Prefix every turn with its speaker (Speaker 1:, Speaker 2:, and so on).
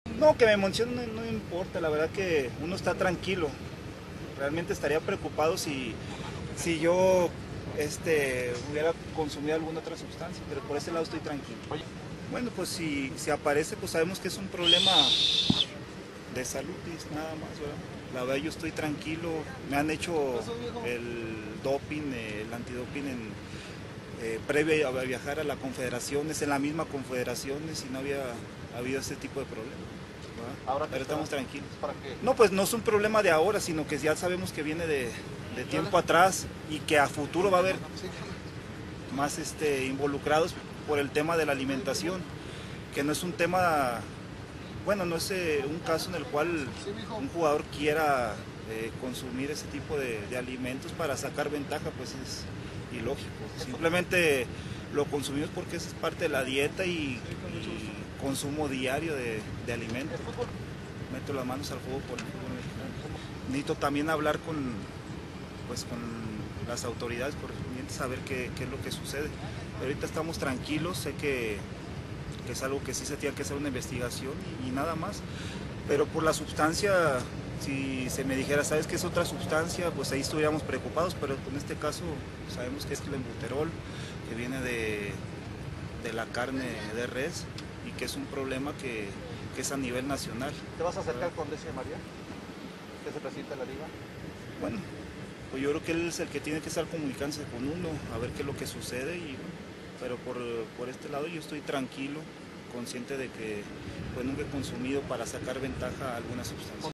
Speaker 1: No, que me emocione no importa, la verdad que uno está tranquilo. Realmente estaría preocupado si yo hubiera consumido alguna otra sustancia, pero por ese lado estoy tranquilo. Bueno, pues si aparece, pues sabemos que es un problema de salud y nada más, ¿verdad? La verdad yo estoy tranquilo, me han hecho el doping, el antidoping previo a viajar a la confederación, es en la misma confederación y no había habido este tipo de problemas.
Speaker 2: Ahora
Speaker 1: Pero estamos tranquilos.
Speaker 2: ¿para qué?
Speaker 1: No, pues no es un problema de ahora, sino que ya sabemos que viene de tiempo atrás y que a futuro va a haber más involucrados por el tema de la alimentación, que no es un tema, bueno, no es un caso en el cual un jugador quiera consumir ese tipo de alimentos para sacar ventaja, pues es ilógico. Simplemente lo consumimos porque es parte de la dieta y consumo diario de alimentos. Meto las manos al fuego por el fútbol mexicano. Necesito también hablar con las autoridades correspondientes, saber qué es lo que sucede. Pero ahorita estamos tranquilos, sé que es algo que sí se tiene que hacer una investigación y nada más. Pero por la sustancia, si se me dijera, ¿sabes qué es otra sustancia? Pues ahí estuviéramos preocupados, pero en este caso sabemos que es clenbuterol, que viene de la carne de res y que es un problema que es a nivel nacional.
Speaker 2: ¿Te vas a acercar con Decio María? ¿Que se presenta en la liga?
Speaker 1: Bueno, pues yo creo que él es el que tiene que estar comunicándose con uno, a ver qué es lo que sucede, pero por este lado yo estoy tranquilo, consciente de que pues nunca he consumido para sacar ventaja a alguna sustancia.